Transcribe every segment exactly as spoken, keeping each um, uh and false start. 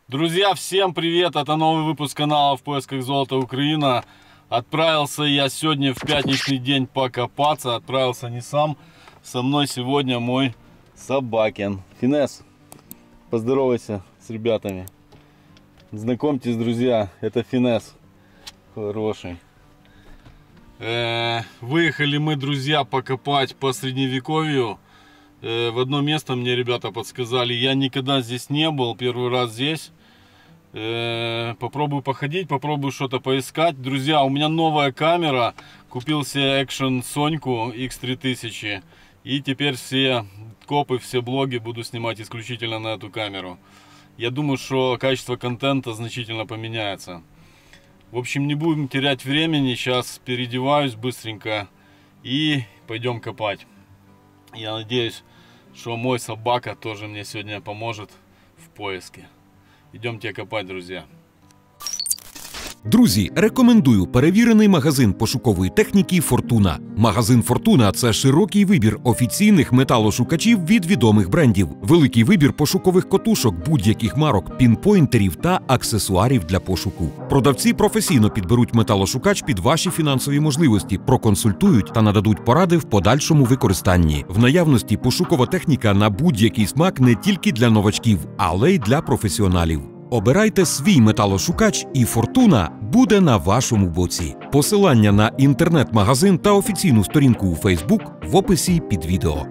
Друзья, всем привет! Это новый выпуск канала «В поисках золота Украина». Отправился я сегодня в пятничный день покопаться. Отправился не сам. Со мной сегодня мой собакин. Финес, поздоровайся с ребятами. Знакомьтесь, друзья, это Финес. Хороший. Э-э, выехали мы, друзья, покопать по средневековью. Э-э, в одно место мне ребята подсказали. Я никогда здесь не был, первый раз здесь. Попробую походить, попробую что-то поискать. Друзья, у меня новая камера. Купил себе Action Соньку икс три тысячи. И теперь все копы, все блоги буду снимать исключительно на эту камеру. Я думаю, что качество контента значительно поменяется. В общем, не будем терять времени. Сейчас переодеваюсь быстренько и пойдем копать. Я надеюсь, что мой собака тоже мне сегодня поможет в поиске. Ідемте копати, друзі. Друзі, рекомендую перевірений магазин пошукової техніки «Фортуна». Магазин «Фортуна» – це широкий вибір офіційних металошукачів від відомих брендів. Великий вибір пошукових котушок будь-яких марок, пінпойнтерів та аксесуарів для пошуку. Продавці професійно підберуть металошукач під ваші фінансові можливості, проконсультують та нададуть поради в подальшому використанні. В наявності пошукова техніка на будь-який смак не тільки для новачків, але й для професіоналів. Обирайте свій металошукач і «Фортуна» буде на вашому боці. Посилання на інтернет-магазин та офіційну сторінку у Facebook в описі під відео.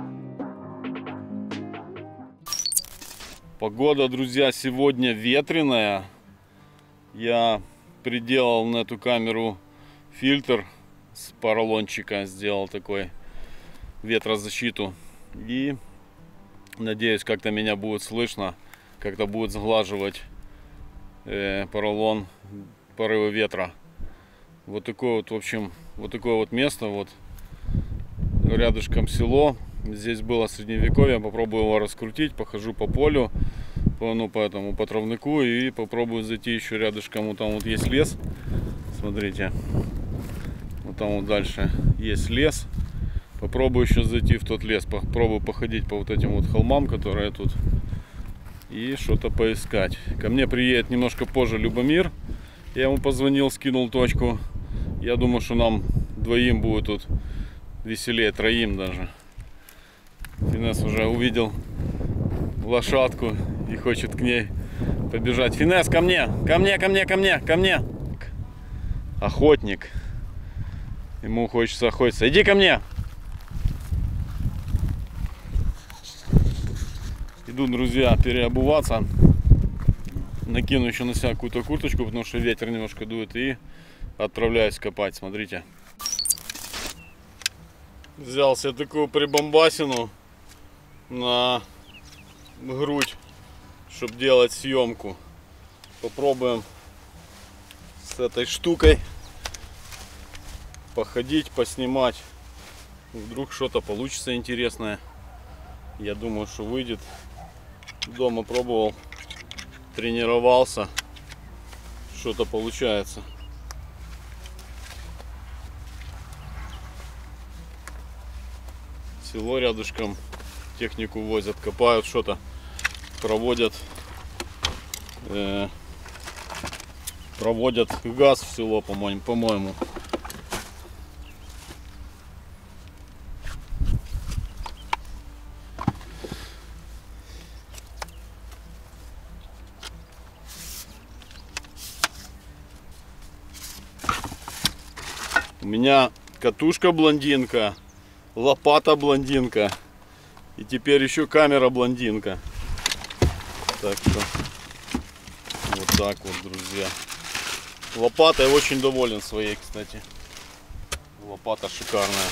Погода, друзья, сегодня ветреная. Я приделал на эту камеру фильтр с поролончика, сделал такой ветрозащиту. И надеюсь, как-то меня будет слышно. Как-то будет сглаживать э, поролон, порывы ветра. Вот такое вот, в общем, вот такое вот место. Вот рядышком село. Здесь было средневековье. Попробую его раскрутить, похожу по полю, по, ну, по этому, по травнику, и попробую зайти еще рядышком. Вот там вот есть лес. Смотрите. Вот там вот дальше есть лес. Попробую еще зайти в тот лес. Попробую походить по вот этим вот холмам, которые тут. И что-то поискать. Ко мне приедет немножко позже Любомир. Я ему позвонил, скинул точку. Я думаю, что нам двоим будет тут веселее, троим даже. Финес уже увидел лошадку и хочет к ней побежать. Финес, ко мне! Ко мне, ко мне, ко мне, ко мне! Охотник. Ему хочется охотиться. Иди ко мне! Иду, друзья, переобуваться. Накину еще на себя какую-то курточку, потому что ветер немножко дует. И отправляюсь копать. Смотрите. Взял себе такую прибамбасину на грудь, чтобы делать съемку. Попробуем с этой штукой походить, поснимать. Вдруг что-то получится интересное. Я думаю, что выйдет. Дома пробовал, тренировался, что-то получается. Село рядышком, технику возят, копают что-то, проводят, э, проводят газ в село, по-моему, по-моему. У меня катушка блондинка, лопата блондинка и теперь еще камера блондинка. Так что вот так вот, друзья. Лопатой очень доволен своей, кстати. Лопата шикарная.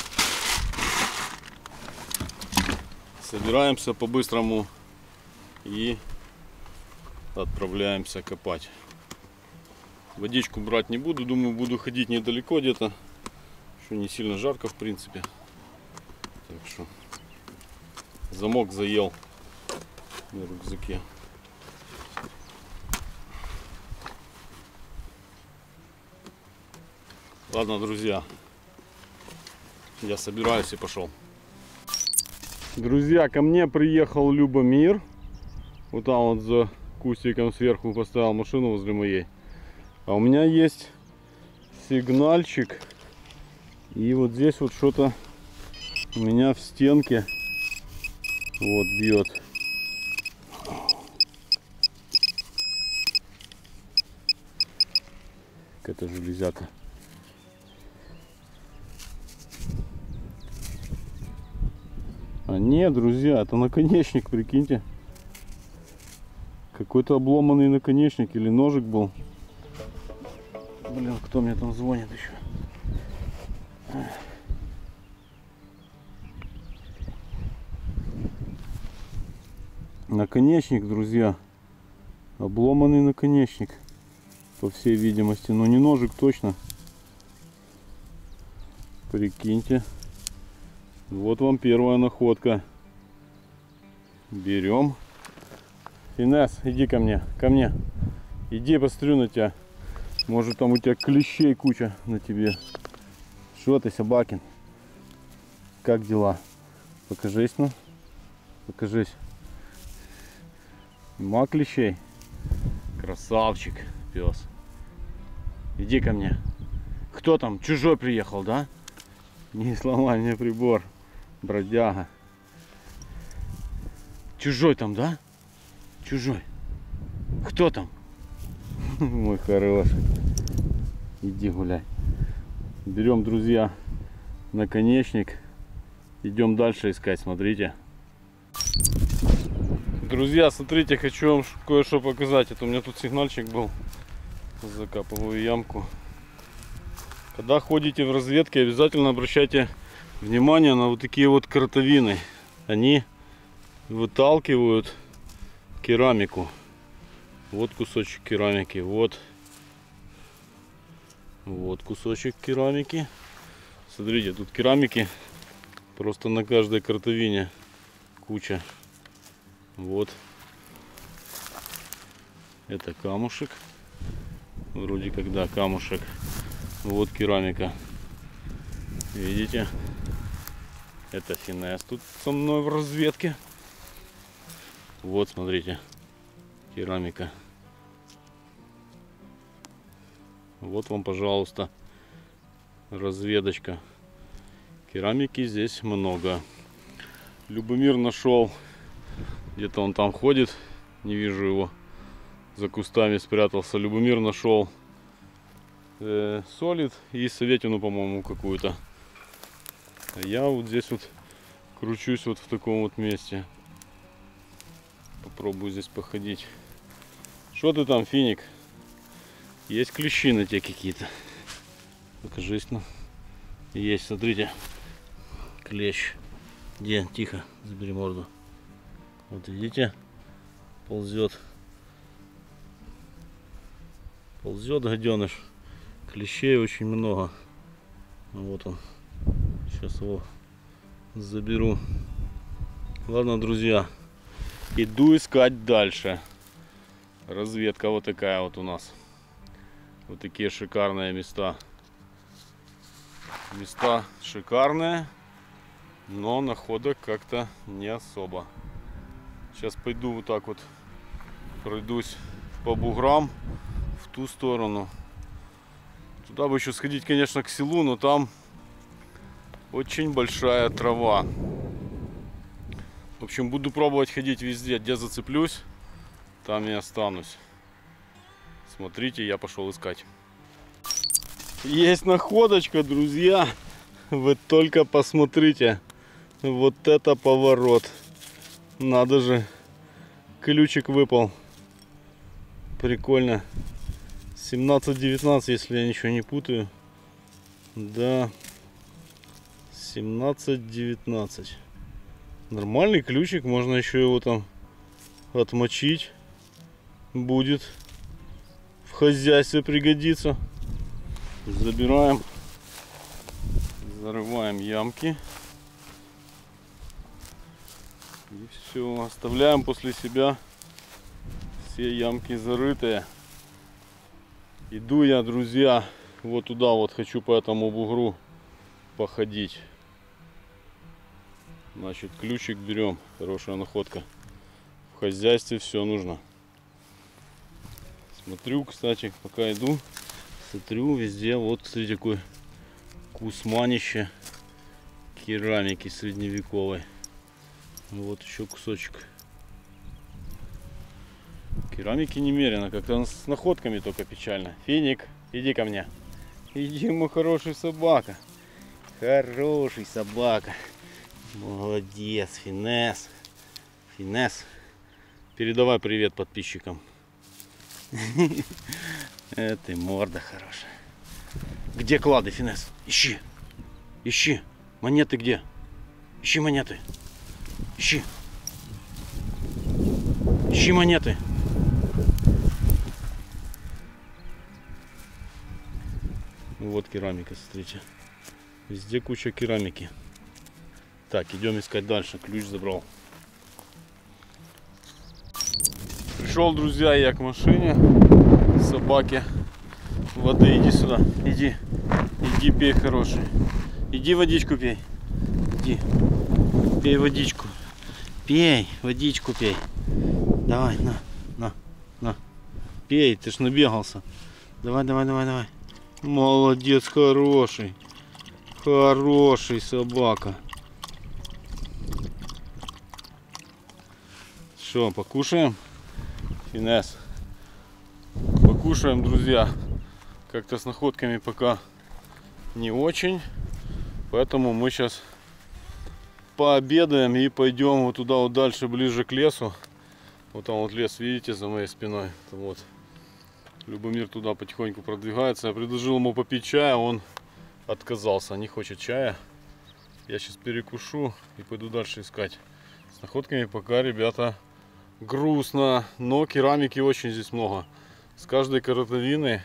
Собираемся по-быстрому и отправляемся копать. Водичку брать не буду, думаю, буду ходить недалеко где-то. Еще не сильно жарко, в принципе. Так что замок заел на рюкзаке. Ладно, друзья, я собираюсь и пошел. Друзья, ко мне приехал Любомир. Вот там вот за кустиком сверху поставил машину возле моей. А у меня есть сигнальчик. И вот здесь вот что-то у меня в стенке вот бьет. Какая-то железяка. А нет, друзья, это наконечник, прикиньте. Какой-то обломанный наконечник или ножик был. Блин, кто мне там звонит еще? Наконечник, друзья. Обломанный наконечник, по всей видимости. Но не ножик точно. Прикиньте. Вот вам первая находка. Берем. Финес, иди ко мне, ко мне. Иди, посмотрю на тебя. Может, там у тебя клещей куча на тебе. Что ты, собакин? Как дела? Покажись, ну. Покажись. Нема клещей? Красавчик, пес. Иди ко мне. Кто там? Чужой приехал, да? Не сломай мне прибор, бродяга. Чужой там, да? Чужой. Кто там? Мой хороший. Иди гуляй. Берем, друзья, наконечник. Идем дальше искать, смотрите. Друзья, смотрите, хочу вам кое-что показать. Это у меня тут сигнальчик был. Закапываю ямку. Когда ходите в разведке, обязательно обращайте внимание на вот такие вот кротовины. Они выталкивают керамику. Вот кусочек керамики, вот. Вот кусочек керамики. Смотрите, тут керамики просто на каждой кротовине куча. Вот. Это камушек. Вроде как, да, камушек. Вот керамика. Видите? Это финес тут со мной в разведке. Вот, смотрите. Керамика. Вот вам, пожалуйста, разведочка. Керамики здесь много. Любомир нашел. Где-то он там ходит. Не вижу его. За кустами спрятался. Любомир нашел э, солид и советину, по-моему, какую-то. А я вот здесь вот кручусь вот в таком вот месте. Попробую здесь походить. Что ты там, финик? Есть клещи на тебе какие-то? Покажись, ну. Есть, смотрите. Клещ. Где? Тихо, забери морду. Вот видите? Ползет. Ползет гаденыш. Клещей очень много. Вот он. Сейчас его заберу. Ладно, друзья. Иду искать дальше. Разведка вот такая вот у нас. Вот такие шикарные места. Места шикарные, но находок как-то не особо. Сейчас пойду вот так вот, пройдусь по буграм в ту сторону. Туда бы еще сходить, конечно, к селу, но там очень большая трава. В общем, буду пробовать ходить везде, где зацеплюсь, там и останусь. Смотрите, я пошел искать. Есть находочка, друзья. Вы только посмотрите. Вот это поворот. Надо же. Ключик выпал. Прикольно. семнадцать девятнадцать, если я ничего не путаю. Да. семнадцать девятнадцать. Нормальный ключик. Можно еще его там отмочить. Будет в хозяйстве пригодится. Забираем, зарываем ямки и все, оставляем после себя все ямки зарытые. Иду я, друзья, вот туда вот, хочу по этому бугру походить. Значит, ключик берем, хорошая находка. В хозяйстве все нужно. Смотрю, кстати, пока иду, смотрю везде, вот, смотрите, какой кусманище керамики средневековой. Вот еще кусочек. Керамики немерено, как-то с находками только печально. Финик, иди ко мне. Иди, мой хороший собака. Хороший собака. Молодец, Финес. Финес. Передавай привет подписчикам. Это морда хорошая. Где клады, Финес? Ищи. Ищи. Монеты где? Ищи монеты. Ищи. Ищи монеты. Вот керамика, смотрите. Везде куча керамики. Так, идем искать дальше. Ключ забрал. Пришел, друзья, я к машине. Собаке. Воды, иди сюда. Иди. Иди, пей, хороший. Иди водичку пей. Иди. Пей водичку. Пей, водичку пей. Давай, на, на, на. Пей, ты ж набегался. Давай, давай, давай, давай. Молодец, хороший. Хороший собака. Что, покушаем? Финес. Покушаем, друзья. Как-то с находками пока не очень. Поэтому мы сейчас пообедаем и пойдем вот туда вот дальше, ближе к лесу. Вот там вот лес, видите, за моей спиной. Вот. Любомир туда потихоньку продвигается. Я предложил ему попить чая, он отказался, не хочет чая. Я сейчас перекушу и пойду дальше искать. С находками пока, ребята, грустно, но керамики очень здесь много. С каждой коротовины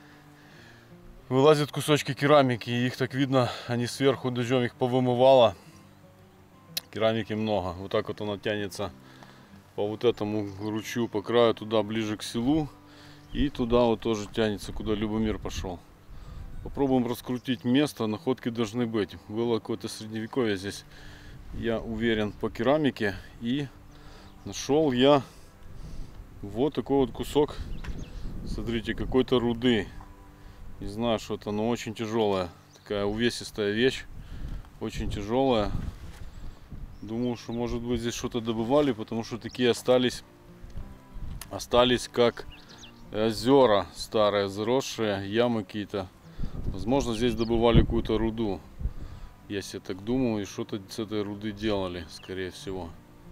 вылазят кусочки керамики, и их так видно, они сверху дождем их повымывало. Керамики много. Вот так вот она тянется по вот этому ручью, по краю, туда ближе к селу. И туда вот тоже тянется, куда Любомир пошел. Попробуем раскрутить место. Находки должны быть. Было какое-то средневековье здесь, я уверен, по керамике. И нашел я вот такой вот кусок. Смотрите, какой-то руды. Не знаю, что это, но очень тяжелая. Такая увесистая вещь. Очень тяжелая. Думаю, что может быть здесь что-то добывали, потому что такие остались. Остались как озера старые, заросшие, ямы какие-то. Возможно, здесь добывали какую-то руду. Я себе так думаю, и что-то с этой руды делали, скорее всего.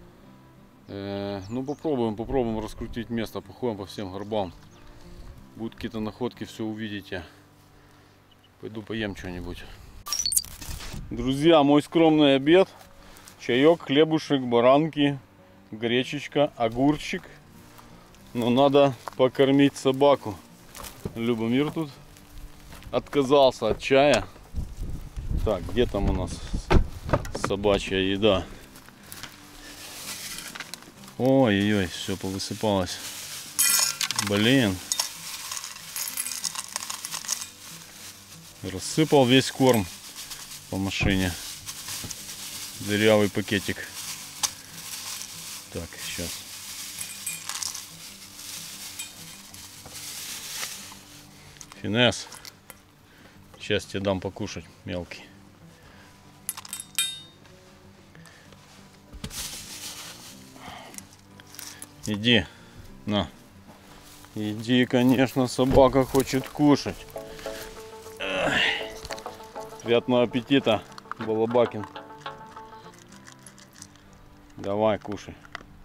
Э, ну, попробуем, попробуем раскрутить место, походим по всем горбам. Будут какие-то находки, все увидите. Пойду поем что-нибудь. Друзья, мой скромный обед. Чаек, хлебушек, баранки, гречечка, огурчик. Но надо покормить собаку. Любомир тут отказался от чая. Так, где там у нас собачья еда? Ой-ой-ой, все повысыпалось. Блин. Рассыпал весь корм по машине. Дырявый пакетик. Так, сейчас. Финес. Сейчас тебе дам покушать, мелкий. Иди. На. Иди, конечно, собака хочет кушать. Ай. Приятного аппетита, Балабакин. Давай, кушай.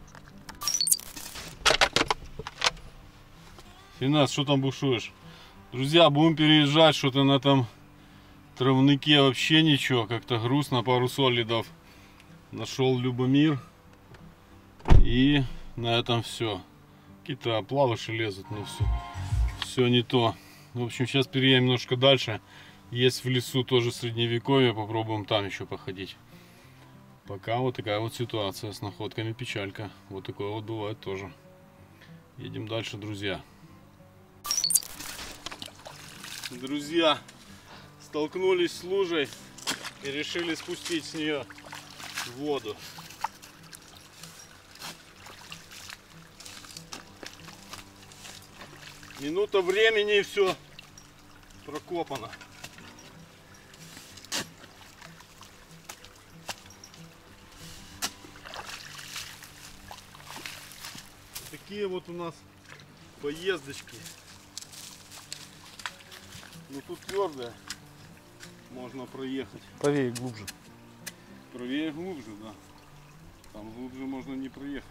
Финес, что там бушуешь? Друзья, будем переезжать, что-то на этом травнике вообще ничего, как-то грустно, пару солидов нашел Любомир, и на этом все. Какие-то оплавыши лезут, но все, все не то. В общем, сейчас переедем немножко дальше, есть в лесу тоже средневековье, попробуем там еще походить. Пока вот такая вот ситуация с находками, печалька, вот такое вот бывает тоже. Едем дальше, друзья. Друзья, столкнулись с лужей и решили спустить с нее воду. Минута времени и все прокопано. Такие вот у нас поездочки. Ну тут твердое. Можно проехать. Правее, глубже. Правее, глубже, да. Там глубже можно не проехать.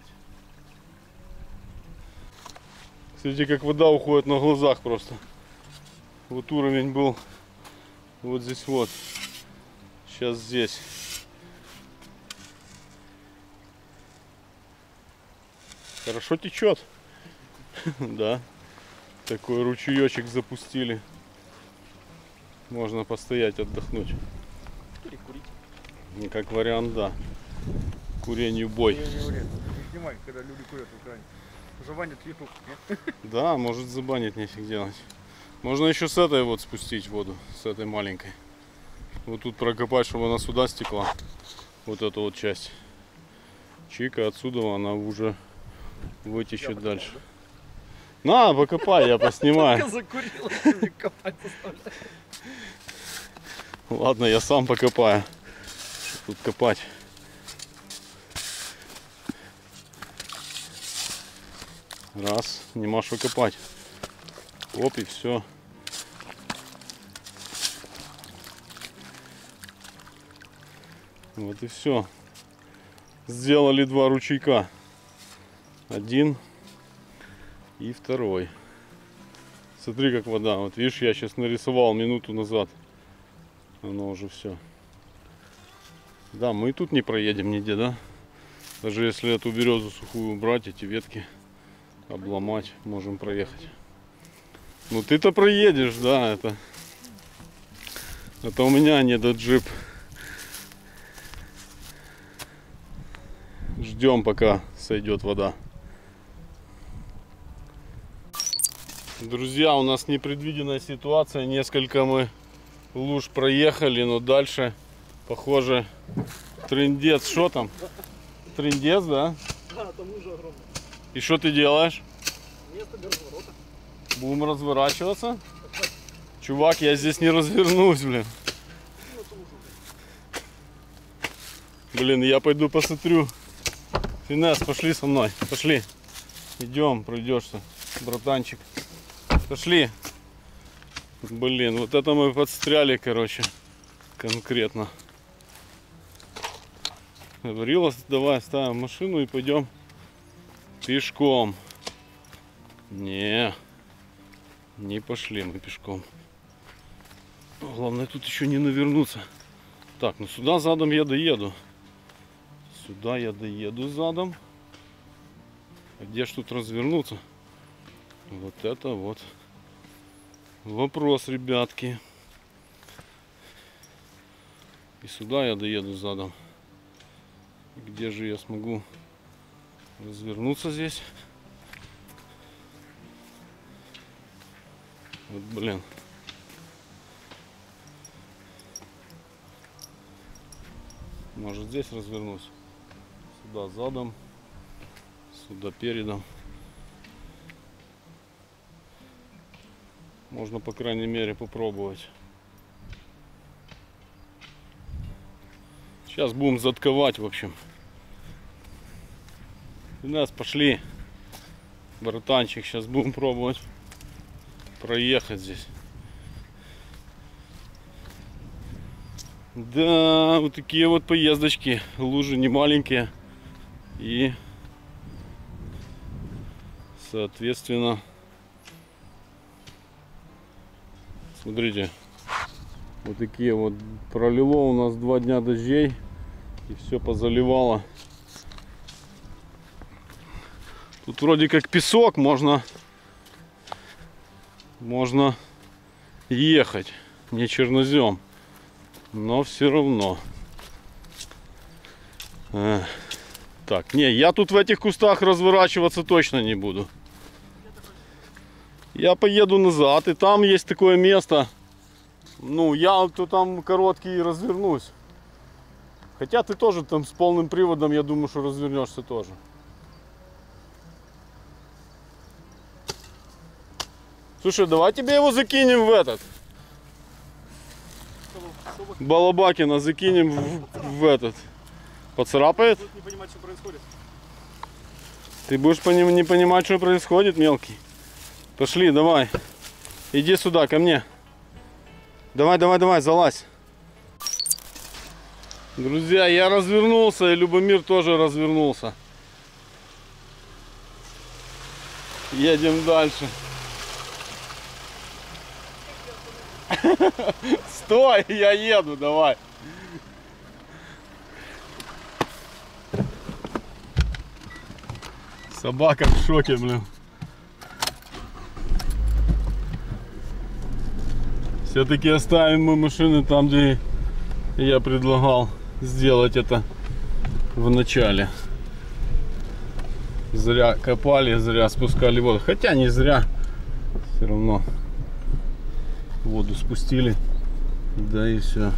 Смотрите, как вода уходит на глазах просто. Вот уровень был вот здесь вот. Сейчас здесь. Хорошо течет. Да. Такой ручеечек запустили. Можно постоять, отдохнуть. Или курить. Как вариант, да. Курению бой. Не, не, не, не снимай, когда люди курят в Украине. Забанят YouTube. Да, может забанить, нефиг делать. Можно еще с этой вот спустить воду, с этой маленькой. Вот тут прокопать, чтобы она сюда стекла. Вот эту вот часть. Чика, отсюда она уже вытечет я дальше. Да? На, покопай, я поснимаю. Ладно, я сам покопаю. Тут копать. Раз, нема что копать. Оп, и все. Вот и все. Сделали два ручейка. Один и второй. Смотри, как вода. Вот видишь, я сейчас нарисовал минуту назад. Оно уже все. Да, мы и тут не проедем нигде, да? Даже если эту березу сухую убрать, эти ветки обломать, можем проехать. Ну ты-то проедешь, да, это. Это у меня не этот джип. Ждем, пока сойдет вода. Друзья, у нас непредвиденная ситуация. Несколько мы луж проехали, но дальше, похоже, трындец. Что там? Трындец, да? Да, там лужа огромная. И что ты делаешь? Место для разворота. Будем разворачиваться? Чувак, я здесь не развернусь, блин. Блин, я пойду посмотрю. Финес, пошли со мной. Пошли. Идем, пройдешься, братанчик. Пошли. Блин, вот это мы подстряли, короче. Конкретно. Говорила, давай ставим машину и пойдем пешком. Не, не пошли мы пешком. Главное тут еще не навернуться. Так, ну сюда задом я доеду. Сюда я доеду задом. А где ж тут развернуться? Вот это вот вопрос, ребятки. И сюда я доеду задом. Где же я смогу развернуться здесь? Вот, блин. Может здесь развернусь? Сюда задом, сюда передом. Можно, по крайней мере, попробовать. Сейчас будем затковать, в общем. У нас пошли, братанчик, сейчас будем пробовать проехать здесь. Да, вот такие вот поездочки. Лужи не маленькие. И, соответственно, смотрите, вот такие вот. Пролило у нас два дня дождей. И все позаливало. Тут вроде как песок, можно, можно ехать. Не чернозем. Но все равно. А, так, не, я тут в этих кустах разворачиваться точно не буду. Я поеду назад, и там есть такое место. Ну, я то там короткий развернусь. Хотя ты тоже там с полным приводом, я думаю, что развернешься тоже. Слушай, давай тебе его закинем в этот. Балабакина закинем в, в этот. Поцарапает? Не понимать, что происходит. Ты будешь по ним не понимать, что происходит, мелкий. Пошли, давай. Иди сюда, ко мне. Давай, давай, давай, залазь. Друзья, я развернулся, и Любомир тоже развернулся. Едем дальше. Стой, я еду, давай. Собака в шоке, блин. Все-таки оставим мы машины там, где я предлагал сделать это в начале. Зря копали, зря спускали воду. Хотя не зря. Все равно воду спустили. Да и все.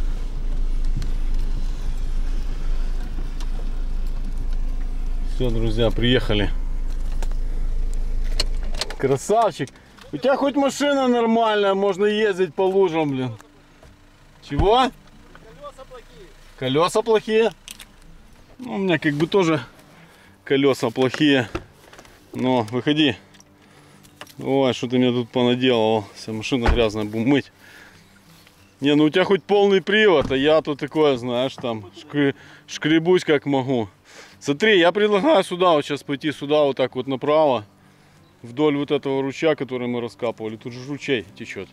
Все, друзья, приехали. Красавчик. У тебя хоть машина нормальная, можно ездить по лужам, блин. Чего? Колеса плохие. Колеса плохие? Ну, у меня как бы тоже колеса плохие. Но выходи. Ой, что ты мне тут понаделал. Вся машина грязная, будем мыть. Не, ну у тебя хоть полный привод, а я тут такое, знаешь, там шкр... шкребусь как могу. Смотри, я предлагаю сюда вот сейчас пойти, сюда вот так вот направо. Вдоль вот этого ручья, который мы раскапывали. Тут же ручей течет.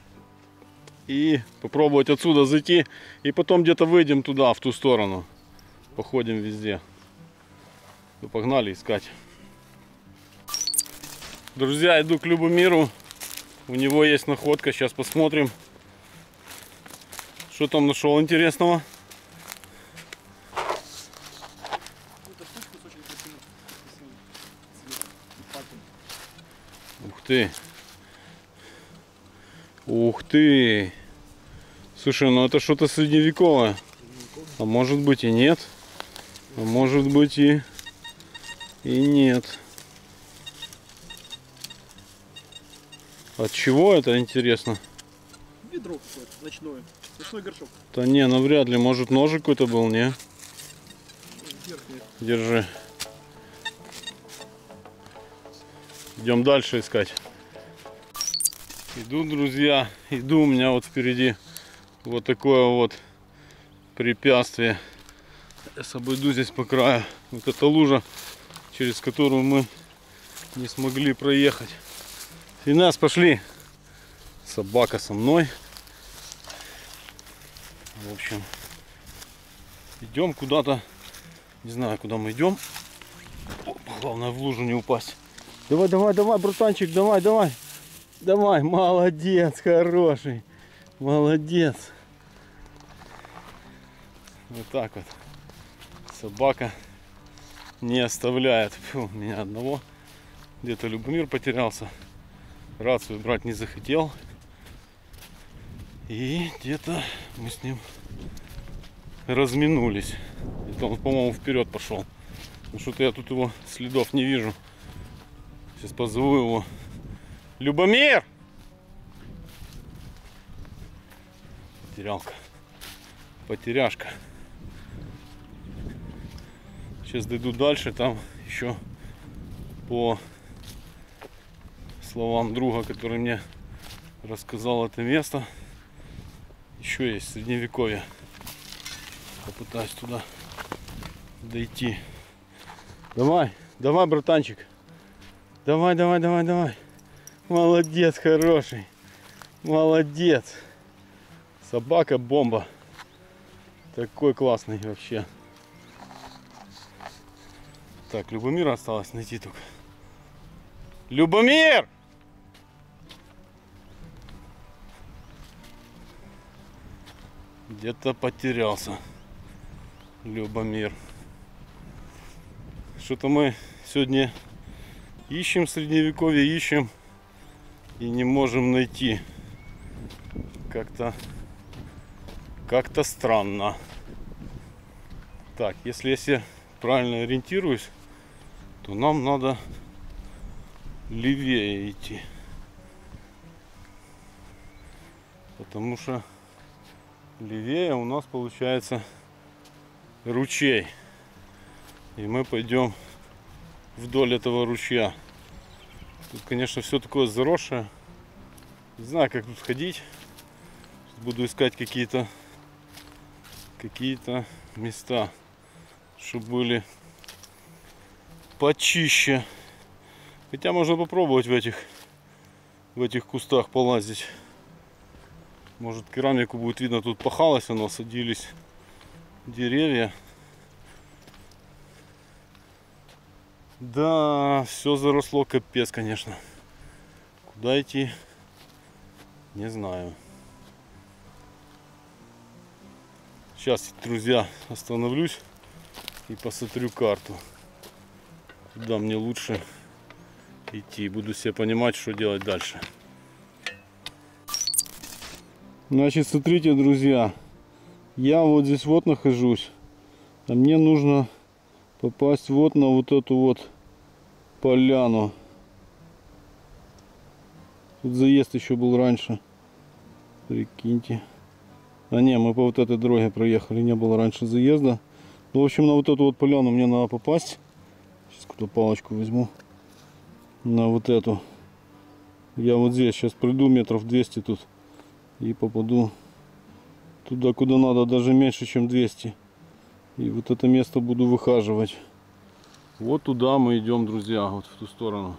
И попробовать отсюда зайти. И потом где-то выйдем туда, в ту сторону. Походим везде. Ну, погнали искать. Друзья, иду к Любомиру. У него есть находка. Сейчас посмотрим, что там нашел интересного. Ух ты. Ух ты. Слушай, ну это что-то средневековое. А может быть и нет. А может быть и, и нет. От чего это, интересно? Ведро какое-то ночное. Ночной горшок. Да не, навряд ли. Может ножик какой-то был, не? Верхний. Держи. Идем дальше искать. Иду, друзья, иду, у меня вот впереди вот такое вот препятствие. Я обойду здесь по краю. Вот эта лужа, через которую мы не смогли проехать. И нас пошли. Собака со мной. В общем, идем куда-то. Не знаю, куда мы идем. Главное, в лужу не упасть. Давай, давай, давай, братанчик, давай, давай. Давай, молодец, хороший. Молодец. Вот так вот. Собака не оставляет. Фу, меня одного. Где-то Любомир потерялся. Рацию брать не захотел. И где-то мы с ним разминулись. Это он, по-моему, вперед пошел. Ну что-то я тут его следов не вижу. Сейчас позову его. Любомир! Потерялка. Потеряшка. Сейчас дойду дальше. Там еще по словам друга, который мне рассказал это место, еще есть средневековье. Попытаюсь туда дойти. Давай, давай, братанчик. Давай, давай, давай, давай. Молодец, хороший. Молодец. Собака бомба. Такой классный вообще. Так, Любомира осталось найти только. Любомир! Где-то потерялся Любомир. Что-то мы сегодня ищем средневековье, ищем и не можем найти. Как-то как-то странно. Так, если я себе правильно ориентируюсь, то нам надо левее идти. Потому что левее у нас получается ручей. И мы пойдем вдоль этого ручья. Тут, конечно, все такое заросшее. Не знаю, как тут ходить. Буду искать какие-то какие-то места, чтобы были почище. Хотя можно попробовать в этих в этих кустах полазить. Может, керамику будет видно. Тут пахалось, оно садились деревья. Да, все заросло капец, конечно. Куда идти? Не знаю. Сейчас, друзья, остановлюсь и посмотрю карту. Куда мне лучше идти. Буду себе понимать, что делать дальше. Значит, смотрите, друзья. Я вот здесь вот нахожусь. А мне нужно попасть вот на вот эту вот поляну. Тут заезд еще был раньше. Прикиньте. А не, мы по вот этой дороге проехали. Не было раньше заезда. Ну, в общем, на вот эту вот поляну мне надо попасть. Сейчас куда палочку возьму. На вот эту. Я вот здесь сейчас пройду метров двести тут. И попаду туда, куда надо. Даже меньше, чем двести. И вот это место буду выхаживать. Вот туда мы идем, друзья. Вот в ту сторону.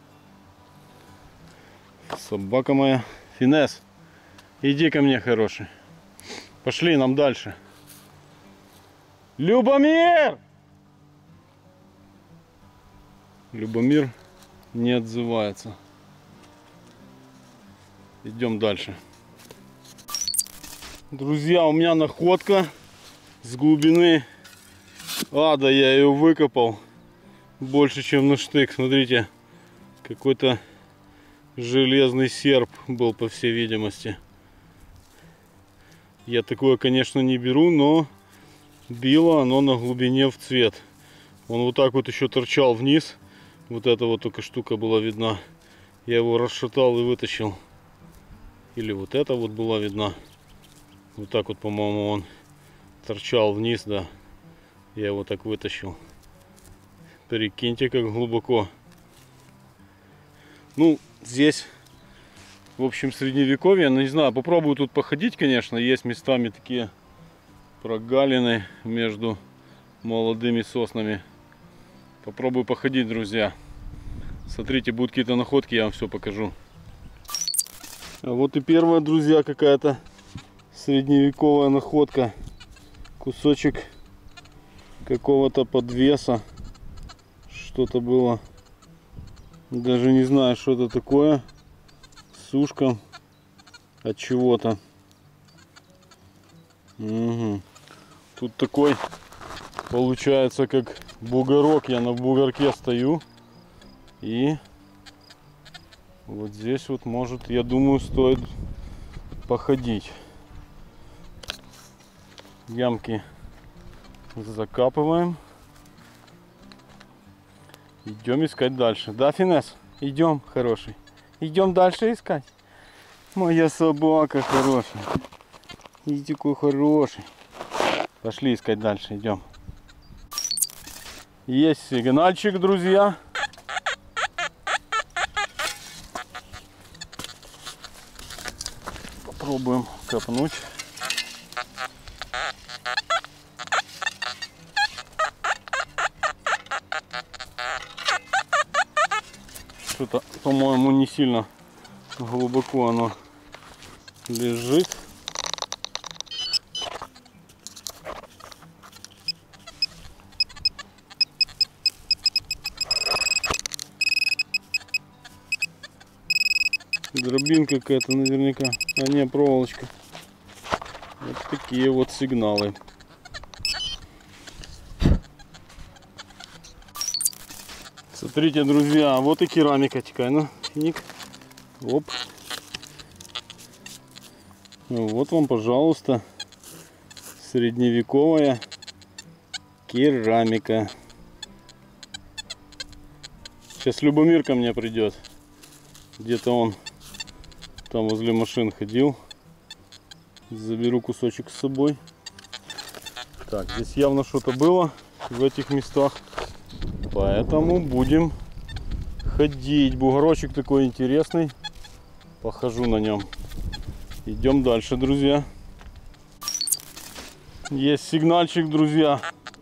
Собака моя. Финес. Иди ко мне, хороший. Пошли нам дальше. Любомир! Любомир не отзывается. Идем дальше. Друзья, у меня находка с глубины ада. Я ее выкопал больше, чем на штык. Смотрите, какой-то железный серп был, по всей видимости. Я такое, конечно, не беру, но било оно на глубине в цвет. Он вот так вот еще торчал вниз. Вот эта вот только штука была видна. Я его расшатал и вытащил. Или вот эта вот была видна. Вот так вот, по-моему, он торчал вниз, да. Я его так вытащил. Прикиньте, как глубоко. Ну, здесь, в общем, средневековье. Ну, не знаю, попробую тут походить, конечно. Есть местами такие прогалины между молодыми соснами. Попробую походить, друзья. Смотрите, будут какие-то находки, я вам все покажу. А вот и первая, друзья, какая-то средневековая находка. Кусочек какого-то подвеса. Что-то было. Даже не знаю, что это такое. Сушка от чего-то. Угу. Тут такой получается как бугорок. Я на бугорке стою. И вот здесь вот, может, я думаю, стоит походить. Ямки закапываем. Идем искать дальше. Да, Финес? Идем, хороший. Идем дальше искать. Моя собака хорошая. Иди, какой хороший. Пошли искать дальше, идем. Есть сигнальчик, друзья. Попробуем копнуть. Что-то, по-моему, не сильно глубоко оно лежит. Дробинка какая-то наверняка. А не, проволочка. Вот такие вот сигналы. Смотрите, друзья, вот и керамика такая, ну, финик. Оп. Ну, вот вам, пожалуйста, средневековая керамика. Сейчас Любомир ко мне придет. Где-то он там возле машин ходил. Заберу кусочек с собой. Так, здесь явно что-то было в этих местах. Поэтому будем ходить. Бугорочек такой интересный. Похожу на нем. Идем дальше, друзья. Есть сигнальчик, друзья.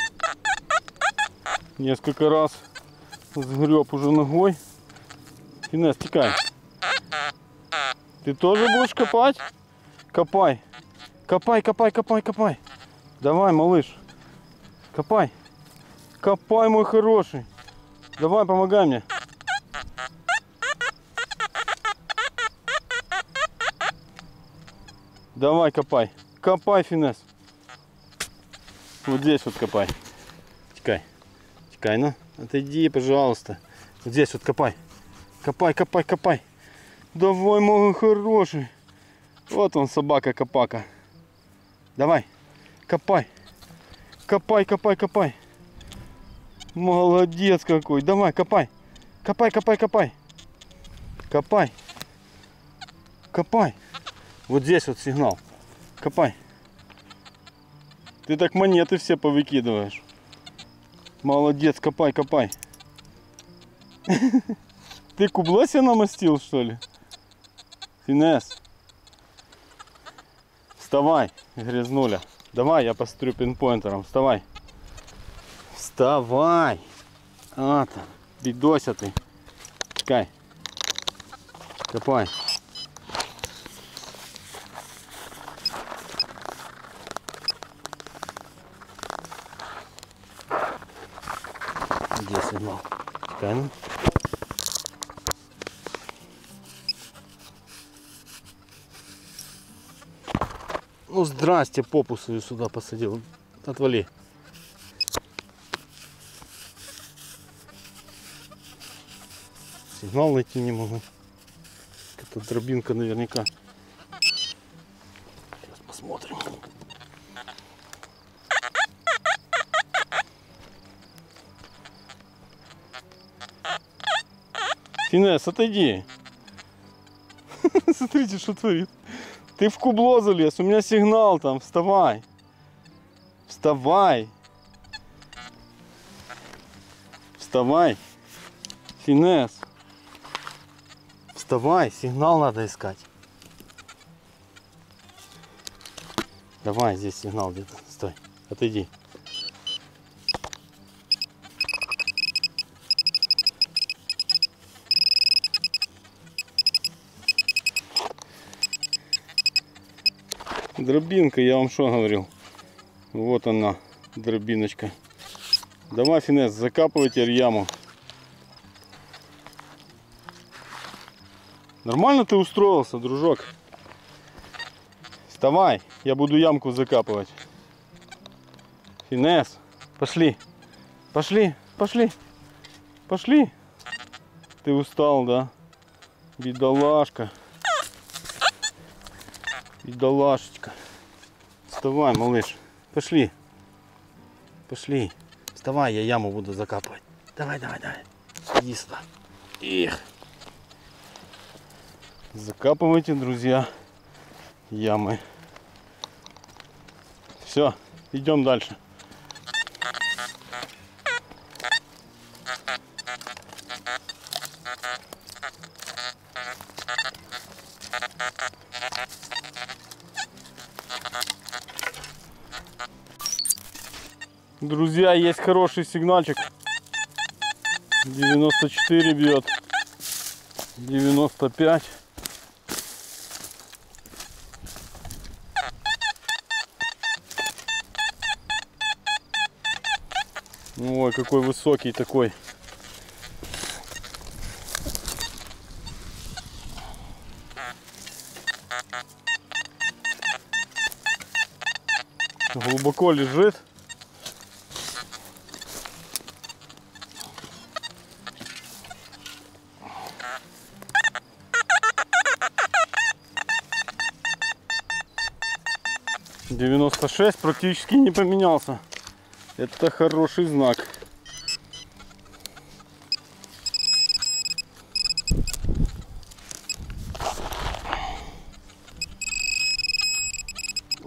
Несколько раз сгреб уже ногой. Финес, текай. Ты тоже будешь копать? Копай. Копай, копай, копай, копай. Давай, малыш. Копай. Копай, мой хороший. Давай, помогай мне. Давай, копай. Копай, Финес. Вот здесь вот копай. Текай. Текай, ну. Отойди, пожалуйста. Вот здесь вот копай. Копай, копай, копай. Давай, мой хороший. Вот он, собака-копака. Давай. Копай. Копай, копай, копай. Молодец какой. Давай, копай. Копай, копай, копай. Копай. Копай. Вот здесь вот сигнал. Копай. Ты так монеты все повыкидываешь. Молодец, копай, копай. Ты кубло себе намастил, что ли? Финес. Вставай, грязнуля. Давай, я посмотрю пинпоинтером. Вставай. Вставай. А, там, бедося ты. Чекай. Копай. Где сигнал? Чекай, ну. Ну, здрасте, попу свою сюда посадил. Отвали. Сигнал найти не могу. Это дробинка наверняка. Сейчас посмотрим. Финес, отойди. Смотрите, что творит. Ты в кубло залез, у меня сигнал там, вставай. Вставай. Вставай. Финес. Вставай, сигнал надо искать. Давай, здесь сигнал где-то. Стой, отойди. Дробинка, я вам что говорил? Вот она, дробиночка. Давай, Финес, закапывай теперь яму. Нормально ты устроился, дружок? Вставай, я буду ямку закапывать. Финес, пошли. Пошли, пошли. Пошли. Ты устал, да? Бедолашка. Бедолашечка. Вставай, малыш. Пошли. Пошли. Вставай, я яму буду закапывать. Давай, давай, давай. Иди сюда. Их. Закапывайте, друзья, ямы. Все, идем дальше. Друзья, есть хороший сигнальчик. девяносто четыре бьет. девяносто пять. Ой, какой высокий такой. Глубоко лежит. девяносто шесть практически не поменялся. Это хороший знак.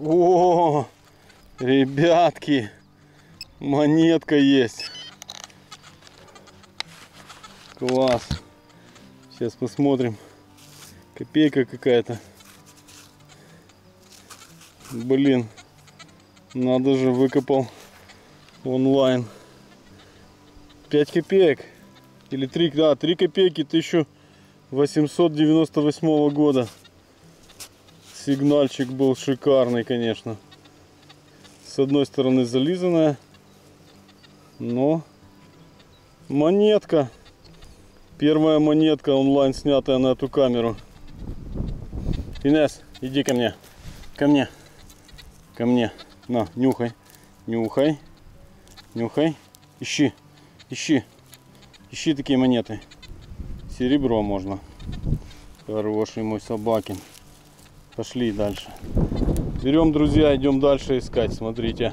О, ребятки, монетка есть. Класс. Сейчас посмотрим. Копейка какая-то. Блин, надо же, выкопал онлайн. пять копеек. Или три, да, три копейки тысяча восемьсот девяносто восьмого года. Сигнальчик был шикарный, конечно. С одной стороны зализанная, но монетка. Первая монетка онлайн, снятая на эту камеру. Инесс, иди ко мне. Ко мне. Ко мне. На, нюхай. Нюхай. Нюхай. Ищи. Ищи. Ищи такие монеты. Серебро можно. Хороший мой собакин. Пошли дальше. Берем, друзья, идем дальше искать. Смотрите.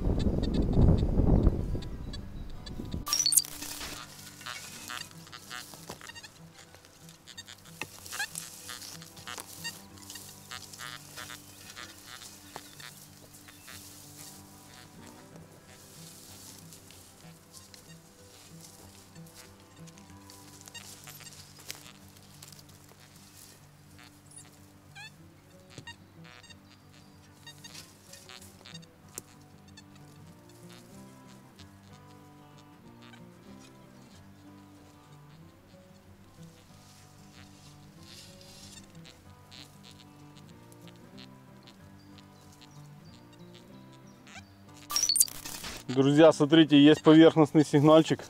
Друзья, смотрите, есть поверхностный сигнальчик.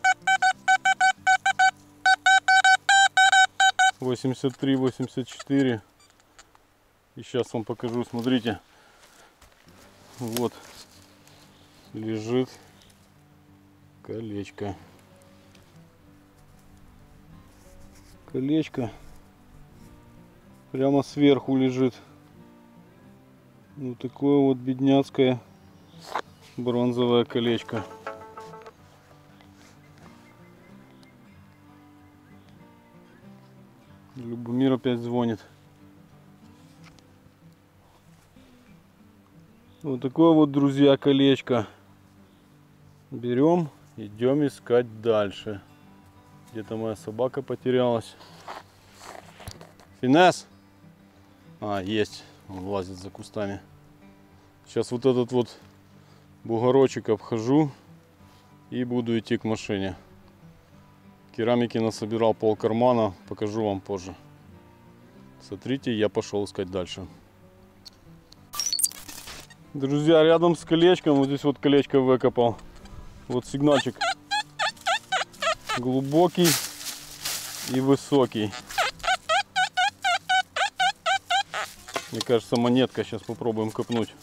восемьдесят три восемьдесят четыре. И сейчас вам покажу, смотрите. Вот лежит колечко. Колечко прямо сверху лежит. Вот такое вот бедняцкое бронзовое колечко. Любомир опять звонит. Вот такое вот, друзья, колечко. Берем, идем искать дальше. Где-то моя собака потерялась. Финес! А, есть. Он лазит за кустами. Сейчас вот этот вот бугорочек обхожу и буду идти к машине. Керамики насобирал пол кармана, покажу вам позже. Смотрите, я пошел искать дальше. Друзья, рядом с колечком, вот здесь вот колечко выкопал. Вот сигнальчик глубокий и высокий. Мне кажется, монетка. Сейчас попробуем копнуть.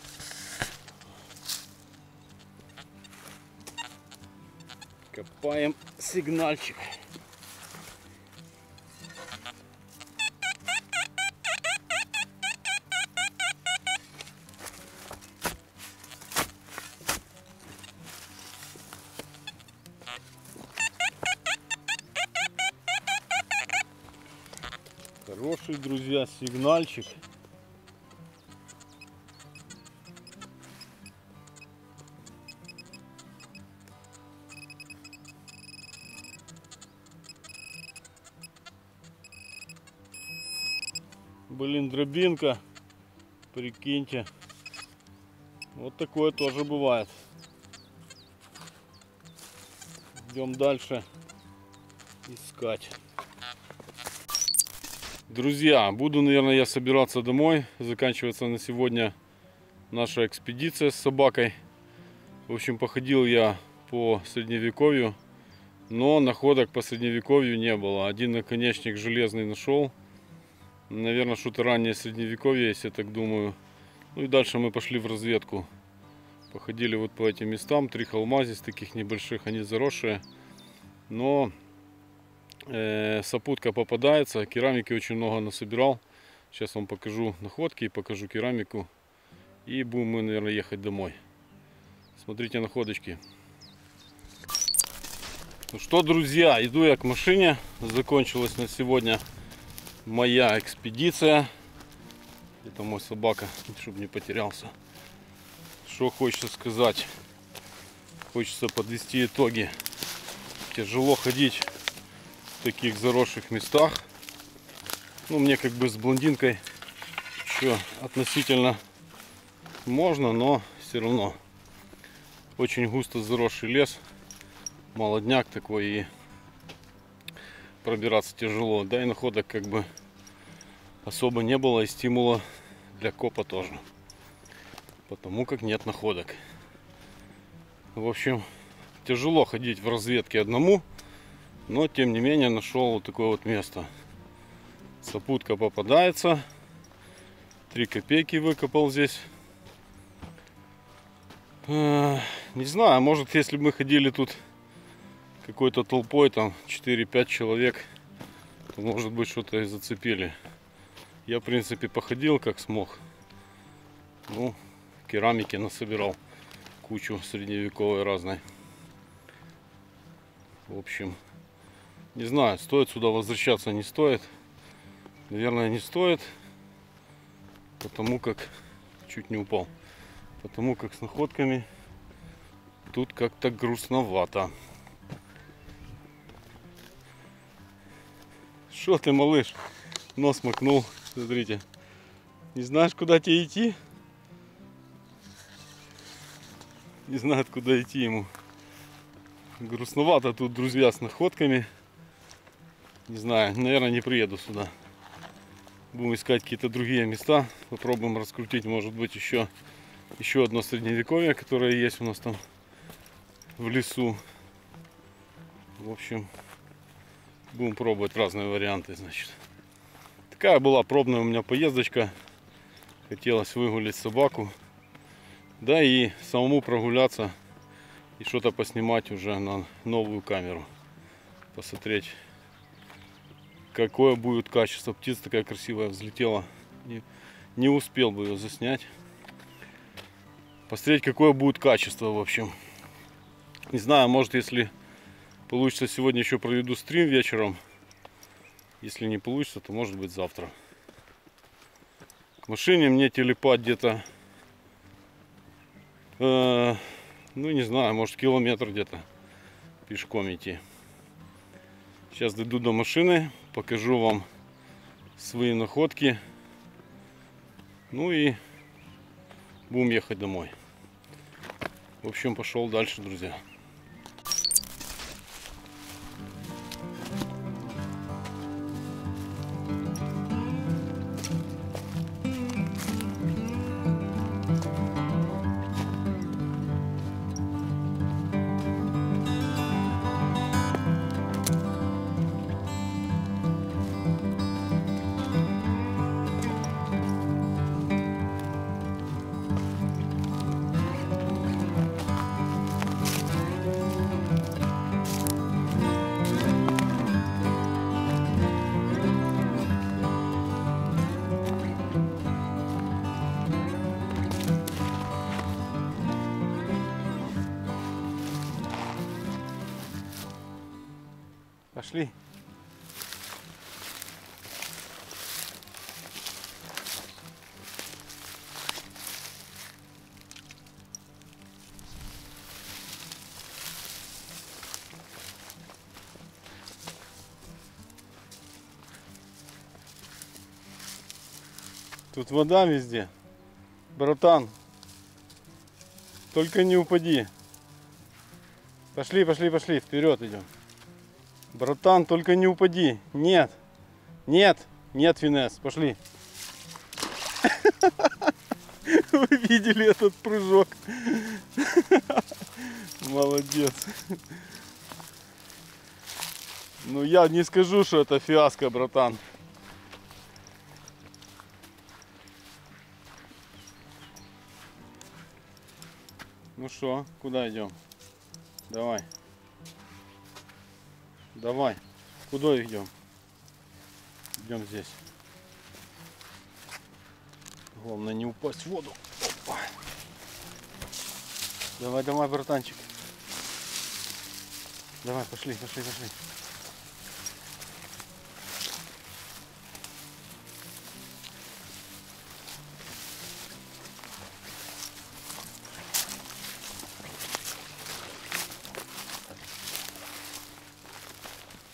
Копаем сигнальчик. Хороший, друзья, сигнальчик. Блин, дробинка, прикиньте, вот такое тоже бывает. Идем дальше искать. Друзья, буду, наверное, я собираться домой. Заканчивается на сегодня наша экспедиция с собакой. В общем, походил я по средневековью, но находок по средневековью не было. Один наконечник железный нашел. Наверное, что-то раннее средневековье, если я так думаю. Ну и дальше мы пошли в разведку. Походили вот по этим местам. Три холма здесь таких небольших, они заросшие. Но э, сопутка попадается. Керамики очень много насобирал. Сейчас вам покажу находки, покажу керамику. И будем мы, наверное, ехать домой. Смотрите находочки. Ну что, друзья, иду я к машине. Закончилась на сегодня моя экспедиция. Это мой собака, чтобы не потерялся. Что хочется сказать? Хочется подвести итоги. Тяжело ходить в таких заросших местах. Ну, мне как бы с блондинкой еще относительно можно, но все равно очень густо заросший лес, молодняк такой, и пробираться тяжело. Да и находок как бы особо не было, и стимула для копа тоже, потому как нет находок. В общем, тяжело ходить в разведке одному, но тем не менее нашел вот такое вот место. Сопутка попадается, три копейки выкопал здесь. Не знаю, может, если бы мы ходили тут какой-то толпой, там четыре-пять человек, то может быть что-то и зацепили. Я, в принципе, походил как смог. Ну, керамики насобирал кучу средневековой разной. В общем, не знаю, стоит сюда возвращаться, не стоит. Наверное, не стоит, потому как чуть не упал. Потому как с находками тут как-то грустновато. Что ты, малыш? Нос макнул. Смотрите. Не знаешь, куда тебе идти? Не знает, куда идти ему. Грустновато тут, друзья, с находками. Не знаю, наверное, не приеду сюда. Будем искать какие-то другие места. Попробуем раскрутить, может быть, еще, еще одно средневековье, которое есть у нас там в лесу. В общем, будем пробовать разные варианты, значит. Такая была пробная у меня поездочка. Хотелось выгулять собаку. Да и самому прогуляться. И что-то поснимать уже на новую камеру. Посмотреть, какое будет качество. Птица такая красивая взлетела. Не, не успел бы ее заснять. Посмотреть, какое будет качество, в общем. Не знаю, может, если получится, сегодня еще проведу стрим вечером. Если не получится, то может быть завтра. К машине мне телепать где-то, э, ну не знаю, может километр где-то пешком идти. Сейчас дойду до машины, покажу вам свои находки. Ну и будем ехать домой. В общем, пошел дальше, друзья. Пошли. Тут вода везде. Братан, только не упади. Пошли, пошли, пошли, вперед идем. Братан, только не упади. Нет. Нет. Нет, Финес. Пошли. Вы видели этот прыжок? Молодец. Ну, я не скажу, что это фиаско, братан. Ну что, куда идем? Давай. Давай. Куда идем? Идем здесь. Главное не упасть в воду. Опа. Давай, давай, братанчик. Давай, пошли, пошли, пошли.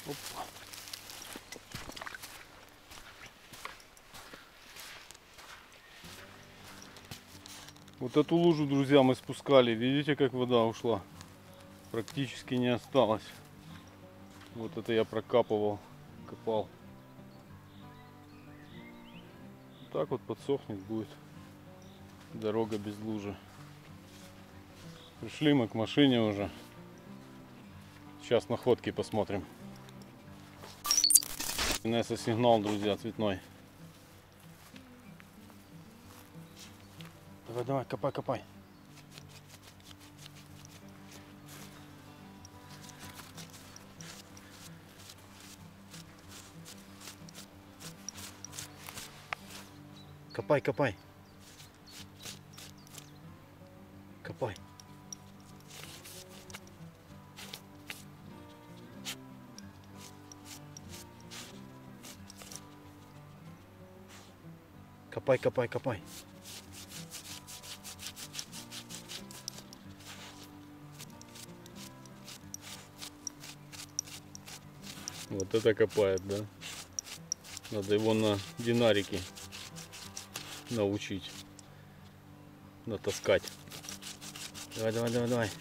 Опа. Вот эту лужу, друзья, мы спускали. Видите, как вода ушла? Практически не осталось. Вот это я прокапывал, копал. Так вот подсохнет, будет дорога без лужи. Пришли мы к машине уже. Сейчас находки посмотрим. Инесса сигнал, друзья, цветной. Давай, давай, копай, копай. Копай, копай. Копай. Копай, копай, копай. Вот это копает, да? Надо его на динарике научить, натаскать. Давай, давай, давай, давай.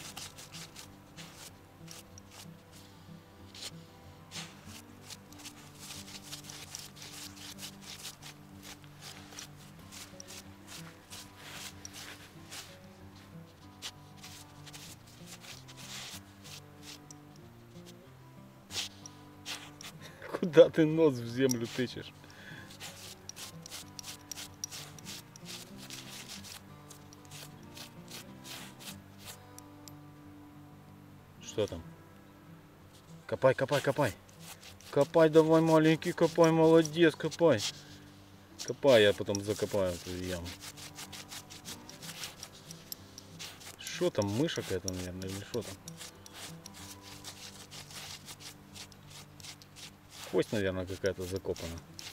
Куда ты нос в землю тычешь? Что там? Копай, копай, копай. Копай давай, маленький, копай, молодец, копай. Копай, я потом закопаю эту яму. Что там, мышь какая-то, наверное, или что там? Кость, наверное, какая-то закопана.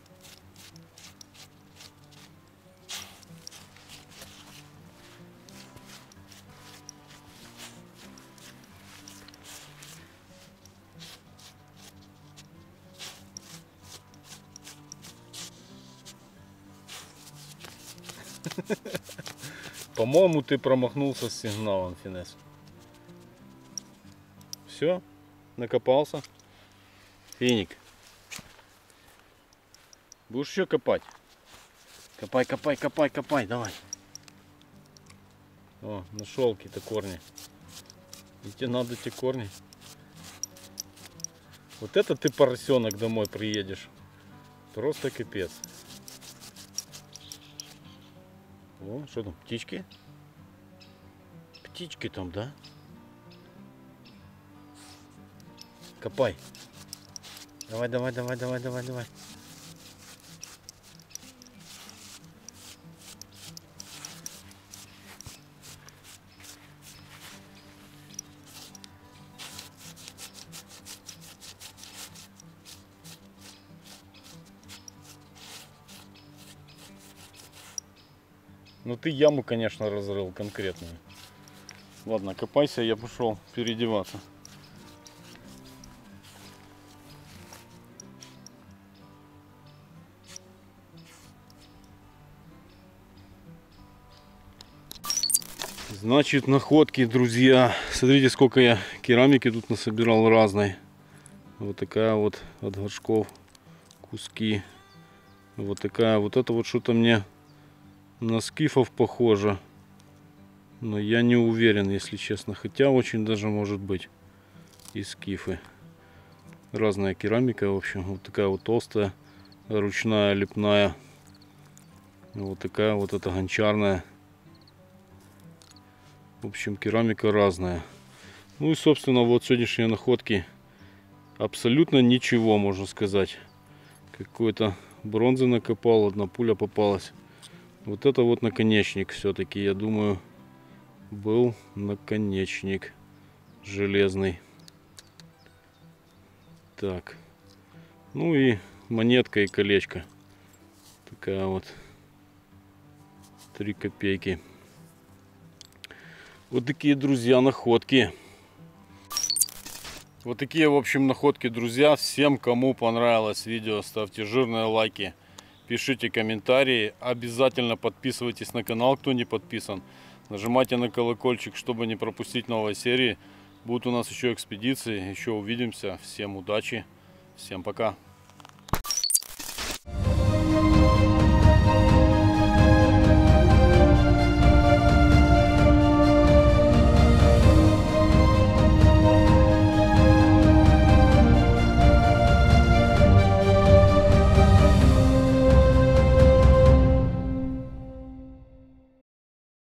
По-моему, ты промахнулся с сигналом, Финес. Все, накопался. Финик. Будешь еще копать? Копай, копай, копай, копай, давай. О, нашел какие-то корни. И тебе надо эти корни. Вот это ты, поросенок, домой приедешь. Просто капец. О, что там, птички? Птички там, да? Копай. Давай, давай, давай, давай, давай, давай. Ну ты яму, конечно, разрыл конкретную. Ладно, копайся, я пошел переодеваться. Значит, находки, друзья. Смотрите, сколько я керамики тут насобирал разной. Вот такая вот от горшков куски. Вот такая вот. Это вот что-то мне на скифов похоже. Но я не уверен, если честно. Хотя очень даже может быть и скифы. Разная керамика, в общем. Вот такая вот толстая, ручная, лепная. Вот такая вот эта гончарная. В общем, керамика разная. Ну и, собственно, вот сегодняшние находки. Абсолютно ничего, можно сказать. Какой-то бронзы накопал, одна пуля попалась. Вот это вот наконечник все-таки, я думаю, был наконечник железный. Так. Ну и монетка и колечко. Такая вот. Три копейки. Вот такие, друзья, находки. Вот такие, в общем, находки, друзья. Всем, кому понравилось видео, ставьте жирные лайки, пишите комментарии. Обязательно подписывайтесь на канал, кто не подписан. Нажимайте на колокольчик, чтобы не пропустить новые серии. Будут у нас еще экспедиции. Еще увидимся. Всем удачи. Всем пока.